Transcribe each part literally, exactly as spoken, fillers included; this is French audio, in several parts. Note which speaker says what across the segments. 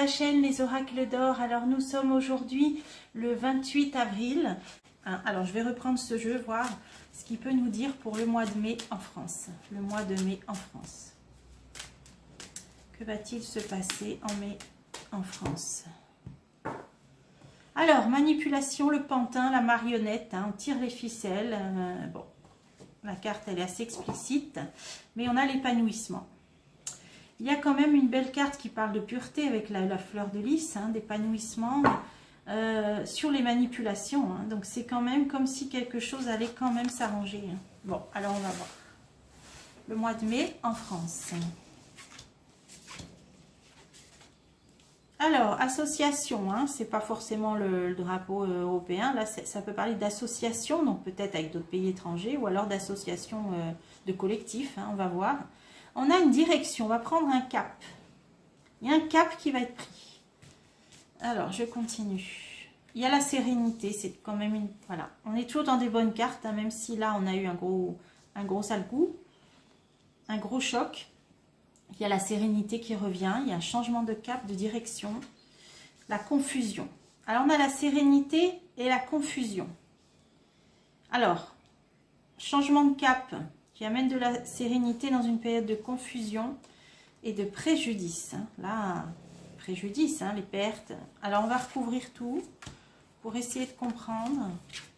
Speaker 1: la chaîne Les Oracles d'Or. Alors nous sommes aujourd'hui le vingt-huit avril. Hein, alors je vais reprendre ce jeu, voir ce qu'il peut nous dire pour le mois de mai en France. Le mois de mai en France. Que va-t-il se passer en mai en France? Alors, manipulation, le pantin, la marionnette, hein, on tire les ficelles. Euh, bon, la carte elle est assez explicite, mais on a l'épanouissement. Il y a quand même une belle carte qui parle de pureté avec la, la fleur de lys, hein, d'épanouissement euh, sur les manipulations. Hein, donc c'est quand même comme si quelque chose allait quand même s'arranger. Hein. Bon, alors on va voir. Le mois de mai en France. Alors, association, hein, c'est pas forcément le, le drapeau euh, européen, là ça peut parler d'association, donc peut-être avec d'autres pays étrangers, ou alors d'association euh, de collectif, hein, on va voir. On a une direction, on va prendre un cap. Il y a un cap qui va être pris. Alors, je continue. Il y a la sérénité, c'est quand même une... Voilà, on est toujours dans des bonnes cartes, hein, même si là on a eu un gros, un gros sale coup, un gros choc. Il y a la sérénité qui revient, il y a un changement de cap, de direction, la confusion. Alors, on a la sérénité et la confusion. Alors, changement de cap qui amène de la sérénité dans une période de confusion et de préjudice. Là, préjudice, hein, les pertes. Alors, on va recouvrir tout pour essayer de comprendre.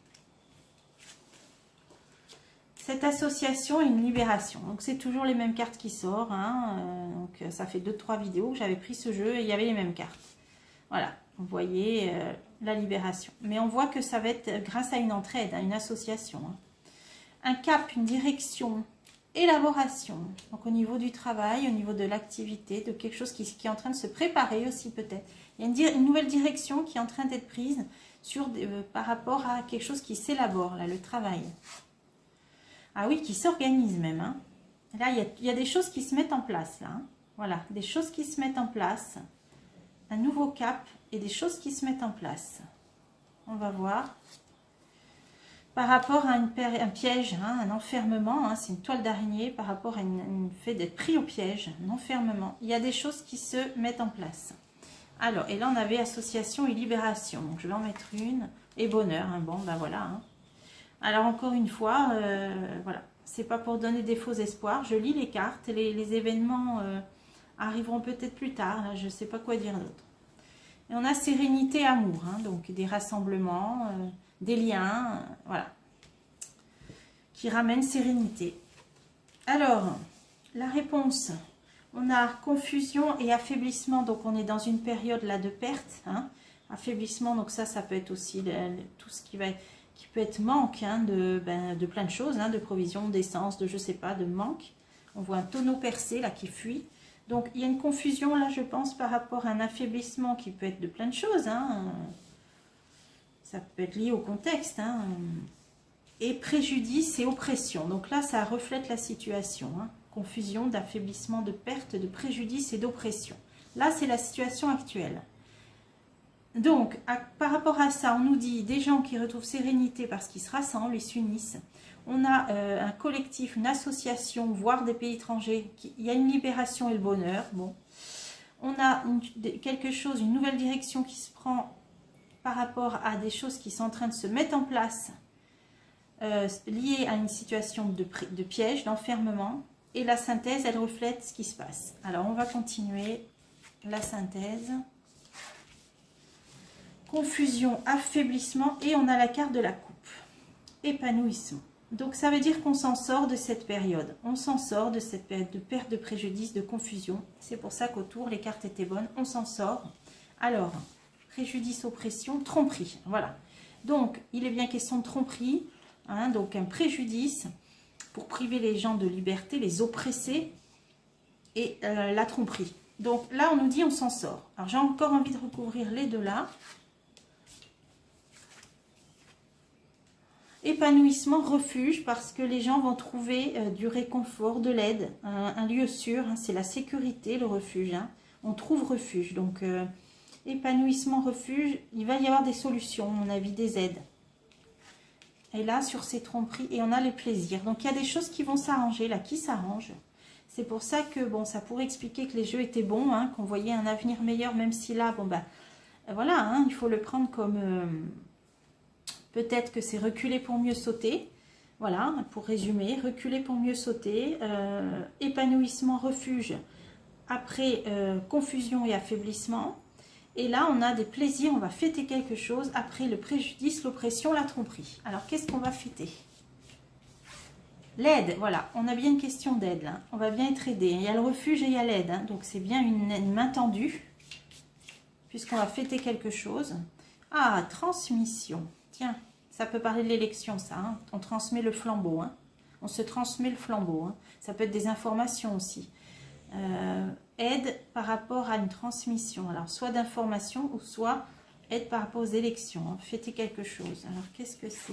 Speaker 1: Cette association est une libération. Donc, c'est toujours les mêmes cartes qui sortent. Hein. Euh, donc, ça fait deux trois vidéos que j'avais pris ce jeu et il y avait les mêmes cartes. Voilà, vous voyez euh, la libération. Mais on voit que ça va être grâce à une entraide, à une association. Hein. Un cap, une direction, élaboration. Donc, au niveau du travail, au niveau de l'activité, de quelque chose qui, qui est en train de se préparer aussi peut-être. Il y a une, une nouvelle direction qui est en train d'être prise sur, euh, par rapport à quelque chose qui s'élabore, là, le travail. Ah oui, qui s'organise même. Hein. Là, il y, a, il y a des choses qui se mettent en place. Là, hein. Voilà, des choses qui se mettent en place. Un nouveau cap et des choses qui se mettent en place. On va voir. Par rapport à une, un piège, hein, un enfermement, hein, c'est une toile d'araignée par rapport à une, une fait d'être pris au piège, un enfermement. Il y a des choses qui se mettent en place. Alors, et là, on avait association et libération. Donc, je vais en mettre une. Et bonheur. Hein, bon, ben voilà. Hein. Alors encore une fois, euh, voilà, c'est pas pour donner des faux espoirs. Je lis les cartes, les, les événements euh, arriveront peut-être plus tard. Là, je ne sais pas quoi dire d'autre. Et on a sérénité, amour, hein, donc des rassemblements, euh, des liens, euh, voilà, qui ramènent sérénité. Alors, la réponse, on a confusion et affaiblissement. Donc on est dans une période là de perte, hein, affaiblissement. Donc ça, ça peut être aussi le, le, tout ce qui va être qui peut être manque hein, de, ben, de plein de choses, hein, de provisions, d'essence, de je sais pas, de manque. On voit un tonneau percé là qui fuit. Donc il y a une confusion là, je pense, par rapport à un affaiblissement qui peut être de plein de choses. Hein. Ça peut être lié au contexte. Hein. Et préjudice et oppression. Donc là, ça reflète la situation. Hein. Confusion, d'affaiblissement, de perte, de préjudice et d'oppression. Là, c'est la situation actuelle. Donc, à, par rapport à ça, on nous dit des gens qui retrouvent sérénité parce qu'ils se rassemblent, ils s'unissent. On a euh, un collectif, une association, voire des pays étrangers. Qui, il y a une libération et le bonheur. Bon. On a une, quelque chose, une nouvelle direction qui se prend par rapport à des choses qui sont en train de se mettre en place, euh, liées à une situation de, de piège, d'enfermement. Et la synthèse, elle reflète ce qui se passe. Alors, on va continuer la synthèse. Confusion, affaiblissement et on a la carte de la coupe. Épanouissement. Donc ça veut dire qu'on s'en sort de cette période. On s'en sort de cette période de perte, de préjudice, de confusion. C'est pour ça qu'autour, les cartes étaient bonnes. On s'en sort. Alors, préjudice, oppression, tromperie. Voilà. Donc, il est bien question de tromperie. Hein, donc, un préjudice pour priver les gens de liberté, les oppresser et euh, la tromperie. Donc là, on nous dit on s'en sort. Alors, j'ai encore envie de recouvrir les deux là. Épanouissement, refuge, parce que les gens vont trouver euh, du réconfort, de l'aide, un, un lieu sûr, hein, c'est la sécurité, le refuge. Hein. On trouve refuge, donc euh, épanouissement, refuge, il va y avoir des solutions, à mon avis, des aides. Et là, sur ces tromperies, et on a les plaisirs. Donc, il y a des choses qui vont s'arranger, là, qui s'arrangent. C'est pour ça que, bon, ça pourrait expliquer que les jeux étaient bons, hein, qu'on voyait un avenir meilleur, même si là, bon, ben, voilà, hein, il faut le prendre comme... Euh, peut-être que c'est reculer pour mieux sauter. Voilà, pour résumer, reculer pour mieux sauter. Euh, épanouissement, refuge, après euh, confusion et affaiblissement. Et là, on a des plaisirs, on va fêter quelque chose. Après le préjudice, l'oppression, la tromperie. Alors, qu'est-ce qu'on va fêter? L'aide, voilà, on a bien une question d'aide là. On va bien être aidé. Il y a le refuge et il y a l'aide. Hein, donc, c'est bien une, une main tendue. Puisqu'on va fêter quelque chose. Ah, transmission. Tiens, ça peut parler de l'élection, ça. Hein. On transmet le flambeau. Hein. On se transmet le flambeau. Hein. Ça peut être des informations aussi. Euh, aide par rapport à une transmission. Alors, soit d'informations ou soit aide par rapport aux élections. Hein. Fêter quelque chose. Alors, qu'est-ce que c'est?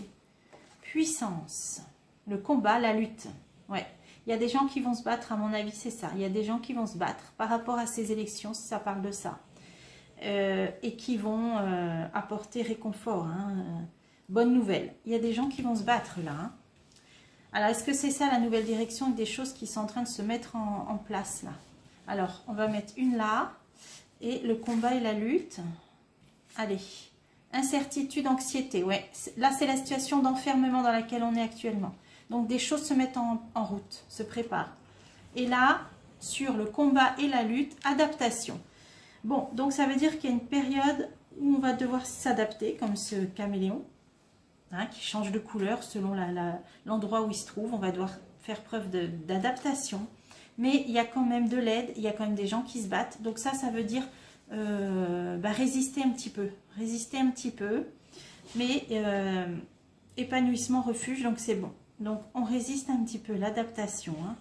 Speaker 1: Puissance. Le combat, la lutte. Ouais. Il y a des gens qui vont se battre, à mon avis, c'est ça. Il y a des gens qui vont se battre par rapport à ces élections, si ça parle de ça. Euh, et qui vont euh, apporter réconfort. Hein. Bonne nouvelle. Il y a des gens qui vont se battre là. Hein. Alors, est-ce que c'est ça la nouvelle direction et des choses qui sont en train de se mettre en, en place là? Alors, on va mettre une là. Et le combat et la lutte. Allez. Incertitude, anxiété. Ouais. Là, c'est la situation d'enfermement dans laquelle on est actuellement. Donc, des choses se mettent en, en route, se préparent. Et là, sur le combat et la lutte, adaptation. Bon, donc ça veut dire qu'il y a une période où on va devoir s'adapter, comme ce caméléon. Hein, qui change de couleur selon l'endroit la, la, où il se trouve. On va devoir faire preuve d'adaptation. Mais il y a quand même de l'aide, il y a quand même des gens qui se battent. Donc ça, ça veut dire euh, bah, résister un petit peu. Résister un petit peu. Mais euh, épanouissement, refuge, donc c'est bon. Donc on résiste un petit peu, l'adaptation. Hein.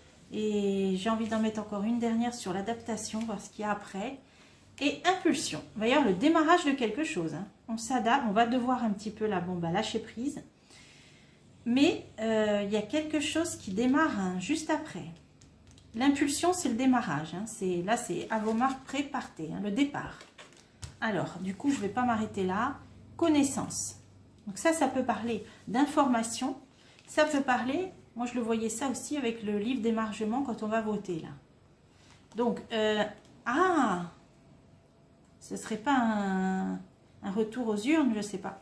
Speaker 1: Et j'ai envie d'en mettre encore une dernière sur l'adaptation, voir ce qu'il y a après. Et impulsion. Il va y avoir le démarrage de quelque chose. Hein. On s'adapte, on va devoir un petit peu la bombe à lâcher prise. Mais euh, il y a quelque chose qui démarre hein, juste après. L'impulsion, c'est le démarrage. Hein. Là, c'est à vos marques, prêts, partez. Hein, le départ. Alors, du coup, je ne vais pas m'arrêter là. Connaissance. Donc ça, ça peut parler d'information. Ça peut parler, moi je le voyais ça aussi avec le livre d'émargement quand on va voter là. Donc, euh, ah ce serait pas un, un retour aux urnes, je sais pas.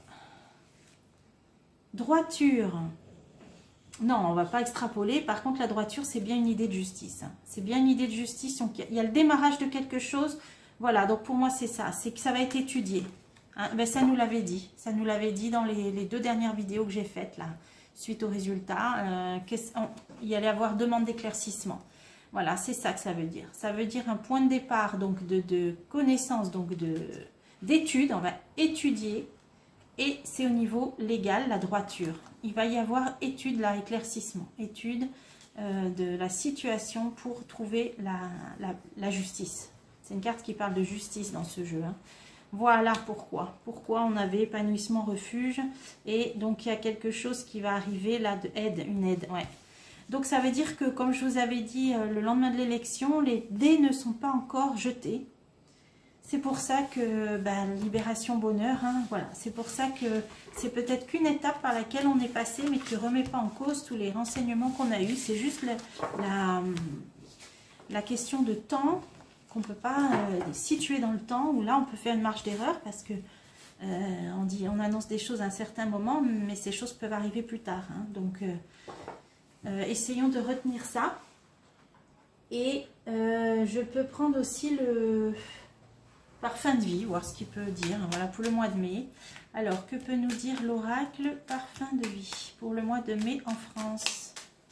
Speaker 1: Droiture. Non, on va pas extrapoler. Par contre, la droiture, c'est bien une idée de justice. Hein. C'est bien une idée de justice. Donc, il y a le démarrage de quelque chose. Voilà, donc pour moi, c'est ça. C'est que ça va être étudié. Hein, ben, ça nous l'avait dit. Ça nous l'avait dit dans les, les deux dernières vidéos que j'ai faites, là, suite aux résultats. Euh, on, il y allait avoir demande d'éclaircissement. Voilà, c'est ça que ça veut dire. Ça veut dire un point de départ, donc de, de connaissance, donc d'études. On va étudier. Et c'est au niveau légal, la droiture. Il va y avoir étude, là, éclaircissement. Étude euh, de la situation pour trouver la, la, la justice. C'est une carte qui parle de justice dans ce jeu. Hein. Voilà pourquoi. Pourquoi on avait épanouissement, refuge. Et donc, il y a quelque chose qui va arriver là, de aide, une aide. Ouais. Donc, ça veut dire que, comme je vous avais dit, euh, le lendemain de l'élection, les dés ne sont pas encore jetés. C'est pour ça que, ben, libération, bonheur, hein, voilà. C'est pour ça que c'est peut-être qu'une étape par laquelle on est passé, mais qui ne remet pas en cause tous les renseignements qu'on a eus. C'est juste la, la, la question de temps qu'on ne peut pas euh, situer dans le temps, où là, on peut faire une marge d'erreur parce que euh, on, dit, on annonce des choses à un certain moment, mais ces choses peuvent arriver plus tard. Hein. Donc, euh, euh, essayons de retenir ça. Et euh, je peux prendre aussi le... parfum de vie, voir ce qu'il peut dire. Voilà, pour le mois de mai. Alors, que peut nous dire l'oracle parfum de vie pour le mois de mai en France?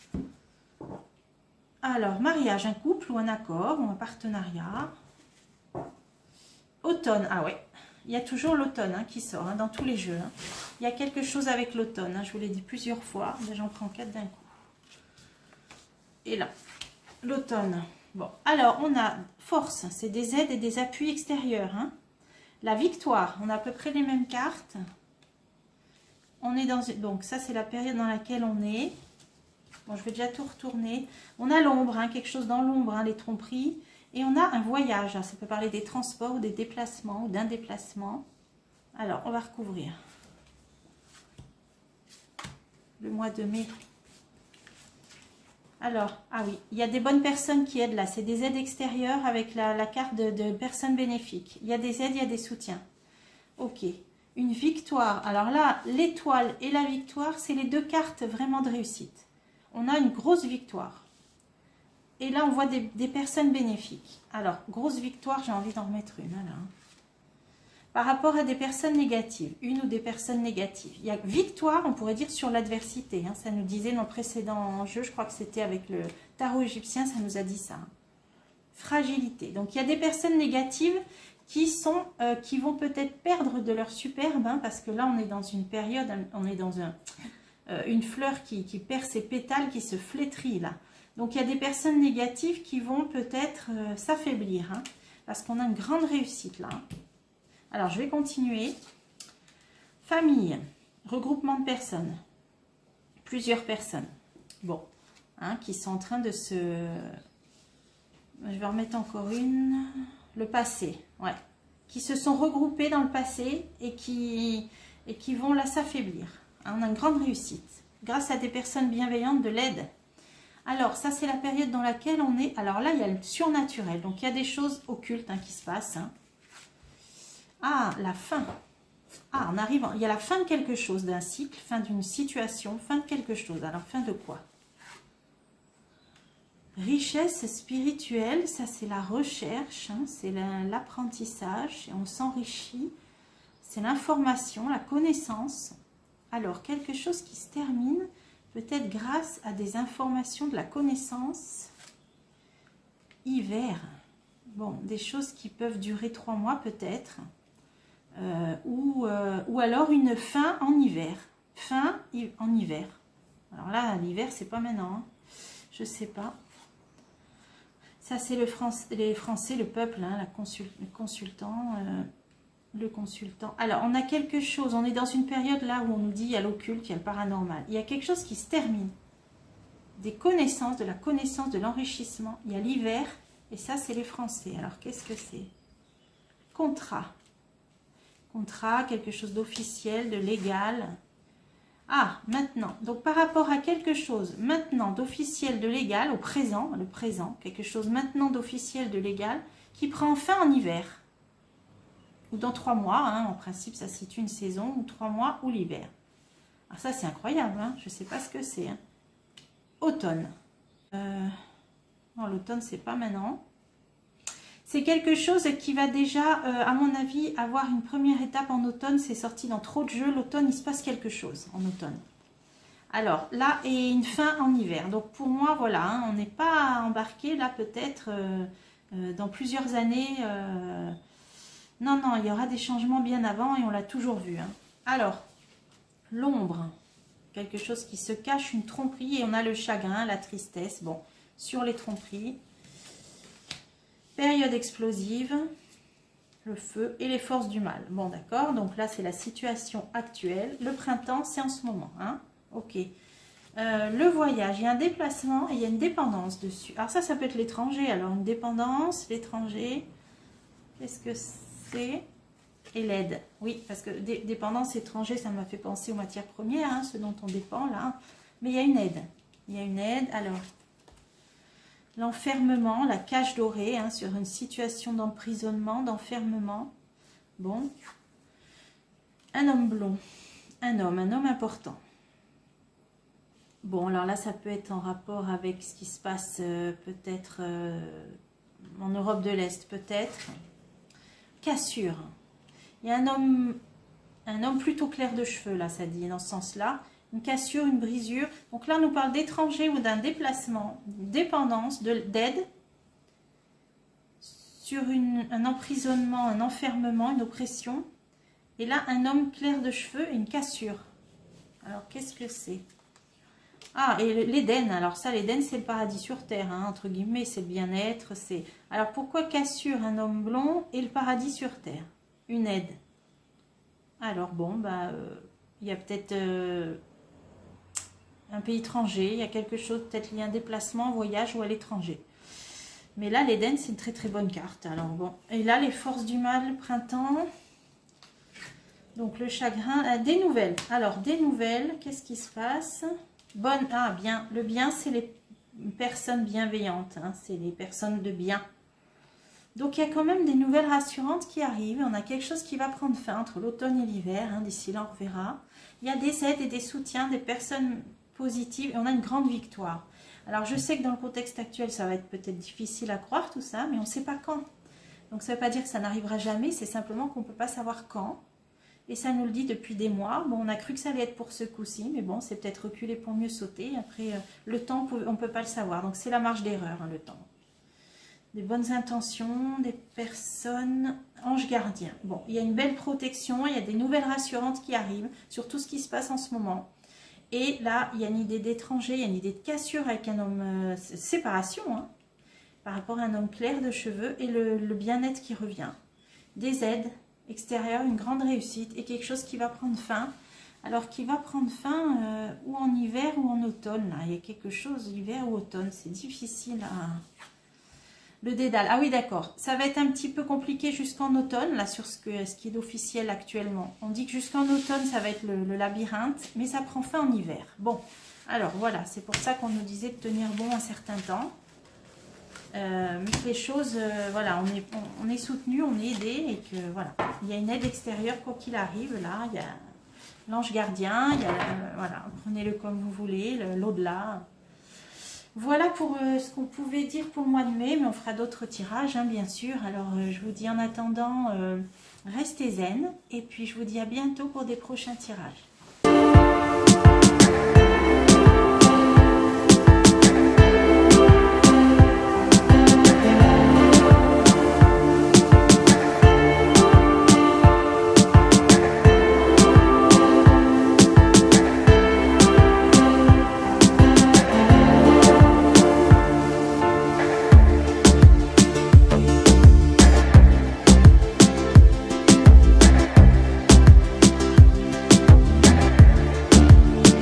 Speaker 1: Alors, mariage, un couple ou un accord ou un partenariat. Automne, ah ouais. Il y a toujours l'automne hein, qui sort hein, dans tous les jeux. Hein. Il y a quelque chose avec l'automne. Hein, je vous l'ai dit plusieurs fois. J'en prends quatre d'un coup. Et là, l'automne. Bon, alors on a force, c'est des aides et des appuis extérieurs. Hein. La victoire, on a à peu près les mêmes cartes. On est dans donc ça c'est la période dans laquelle on est. Bon, je vais déjà tout retourner. On a l'ombre, hein, quelque chose dans l'ombre, hein, les tromperies. Et on a un voyage, hein, ça peut parler des transports ou des déplacements ou d'un déplacement. Alors, on va recouvrir. Le mois de mai. Alors, ah oui, il y a des bonnes personnes qui aident là. C'est des aides extérieures avec la, la carte de, de personnes bénéfiques. Il y a des aides, il y a des soutiens. Ok. Une victoire. Alors là, l'étoile et la victoire, c'est les deux cartes vraiment de réussite. On a une grosse victoire. Et là, on voit des, des personnes bénéfiques. Alors, grosse victoire, j'ai envie d'en remettre une. Là. Par rapport à des personnes négatives, une ou des personnes négatives. Il y a victoire, on pourrait dire, sur l'adversité. Hein, ça nous disait dans le précédent jeu, je crois que c'était avec le tarot égyptien, ça nous a dit ça. Hein. Fragilité. Donc, il y a des personnes négatives qui, sont, euh, qui vont peut-être perdre de leur superbe, hein, parce que là, on est dans une période, on est dans un, euh, une fleur qui, qui perd ses pétales, qui se flétrit, là. Donc, il y a des personnes négatives qui vont peut-être euh, s'affaiblir, hein, parce qu'on a une grande réussite, là. Alors, je vais continuer. Famille, regroupement de personnes, plusieurs personnes, bon, hein, qui sont en train de se... Je vais en remettre encore une. Le passé, ouais. Qui se sont regroupés dans le passé et qui, et qui vont là s'affaiblir. Hein, on a une grande réussite, grâce à des personnes bienveillantes, de l'aide. Alors, ça, c'est la période dans laquelle on est... Alors là, il y a le surnaturel. Donc, il y a des choses occultes hein, qui se passent. Hein. Ah, la fin. Ah, on arrive... Il y a la fin de quelque chose, d'un cycle, fin d'une situation, fin de quelque chose. Alors, fin de quoi? Richesse spirituelle, ça, c'est la recherche, hein, c'est l'apprentissage, et on s'enrichit. C'est l'information, la connaissance. Alors, quelque chose qui se termine... Peut-être grâce à des informations, de la connaissance. Hiver. Bon, des choses qui peuvent durer trois mois peut-être. Euh, ou, euh, ou alors une fin en hiver. Fin en hiver. Alors là, l'hiver, c'est pas maintenant. Hein. Je sais pas. Ça, c'est le France, les Français, le peuple, hein, la consul, le consultant. Euh, le consultant. Alors, on a quelque chose, on est dans une période là où on nous dit il y a l'occulte, il y a le paranormal. Il y a quelque chose qui se termine. Des connaissances, de la connaissance, de l'enrichissement. Il y a l'hiver, et ça, c'est les Français. Alors, qu'est-ce que c'est? Contrat. Contrat, quelque chose d'officiel, de légal. Ah, maintenant. Donc, par rapport à quelque chose maintenant d'officiel, de légal, au présent, le présent, quelque chose maintenant d'officiel, de légal, qui prend fin en hiver. Ou dans trois mois, hein, en principe, ça situe une saison, ou trois mois, ou l'hiver. Alors ça, c'est incroyable, hein, je ne sais pas ce que c'est. Hein. Automne. Euh, non, l'automne, c'est pas maintenant. C'est quelque chose qui va déjà, euh, à mon avis, avoir une première étape en automne. C'est sorti dans trop de jeux. L'automne, il se passe quelque chose en automne. Alors, là, et une fin en hiver. Donc, pour moi, voilà, hein, on n'est pas embarqué, là, peut-être, euh, euh, dans plusieurs années... Euh, Non, non, il y aura des changements bien avant et on l'a toujours vu. Hein. Alors, l'ombre, quelque chose qui se cache, une tromperie, et on a le chagrin, la tristesse. Bon, sur les tromperies. Période explosive, le feu et les forces du mal. Bon, d'accord, donc là, c'est la situation actuelle. Le printemps, c'est en ce moment. Hein. Ok. Euh, le voyage, il y a un déplacement et il y a une dépendance dessus. Alors ça, ça peut être l'étranger. Alors, une dépendance, l'étranger, qu'est-ce que c'est? Et l'aide, oui, parce que dé dépendance étrangère, ça m'a fait penser aux matières premières, hein, ce dont on dépend là. Mais il y a une aide, il y a une aide. Alors, l'enfermement, la cage dorée, hein, sur une situation d'emprisonnement, d'enfermement. Bon, un homme blond, un homme, un homme important. Bon, alors là, ça peut être en rapport avec ce qui se passe euh, peut-être euh, en Europe de l'Est, peut-être. Cassure. Il y a un homme, un homme plutôt clair de cheveux, là, ça dit, dans ce sens-là. Une cassure, une brisure. Donc là, on nous parle d'étranger ou d'un déplacement, dépendance, d'aide, sur une, un emprisonnement, un enfermement, une oppression. Et là, un homme clair de cheveux et une cassure. Alors, qu'est-ce que c'est? Ah, et l'Éden. Alors ça, l'Éden, c'est le paradis sur terre, hein, entre guillemets, c'est le bien-être. C'est. Alors, pourquoi cassure, un homme blond et le paradis sur terre? Une aide. Alors, bon, bah, euh, il y a peut-être euh, un pays étranger, il y a quelque chose, peut-être lié à un déplacement, un voyage ou à l'étranger. Mais là, l'Éden, c'est une très très bonne carte. Alors, bon. Et là, les forces du mal, printemps. Donc, le chagrin. Euh, des nouvelles. Alors, des nouvelles, qu'est-ce qui se passe? Bonne, ah bien, le bien, c'est les, personnes bienveillantes, hein, c'est les personnes de bien. Donc, il y a quand même des nouvelles rassurantes qui arrivent. On a quelque chose qui va prendre fin entre l'automne et l'hiver. Hein, d'ici là, on verra. Il y a des aides et des soutiens, des personnes positives. Et on a une grande victoire. Alors, je sais que dans le contexte actuel, ça va être peut-être difficile à croire tout ça, mais on ne sait pas quand. Donc, ça ne veut pas dire que ça n'arrivera jamais. C'est simplement qu'on ne peut pas savoir quand. Et ça nous le dit depuis des mois. Bon, on a cru que ça allait être pour ce coup-ci, mais bon, c'est peut-être reculé pour mieux sauter. Après, euh, le temps, on ne peut pas le savoir. Donc, c'est la marge d'erreur, hein, le temps. Des bonnes intentions, des personnes, anges gardiens. Bon, il y a une belle protection, il y a des nouvelles rassurantes qui arrivent sur tout ce qui se passe en ce moment. Et là, il y a une idée d'étranger, il y a une idée de cassure avec un homme, euh, séparation, hein, par rapport à un homme clair de cheveux et le, le bien-être qui revient. Des aides extérieures, une grande réussite et quelque chose qui va prendre fin. Alors, qui va prendre fin euh, ou en hiver ou en automne. Là. Il y a quelque chose, hiver ou automne, c'est difficile à... Le dédale, ah oui d'accord, ça va être un petit peu compliqué jusqu'en automne, là sur ce, que, ce qui est officiel actuellement. On dit que jusqu'en automne ça va être le, le labyrinthe, mais ça prend fin en hiver. Bon, alors voilà, c'est pour ça qu'on nous disait de tenir bon un certain temps. Euh, mais que les choses, euh, voilà, on est, on, on est soutenu, on est aidé et que voilà, il y a une aide extérieure quoi qu'il arrive, là, il y a l'ange gardien, il y a, euh, voilà, prenez-le comme vous voulez, l'au-delà. Voilà pour euh, ce qu'on pouvait dire pour le mois de mai, mais on fera d'autres tirages, hein, bien sûr. Alors, euh, je vous dis en attendant, euh, restez zen. Et puis, je vous dis à bientôt pour des prochains tirages.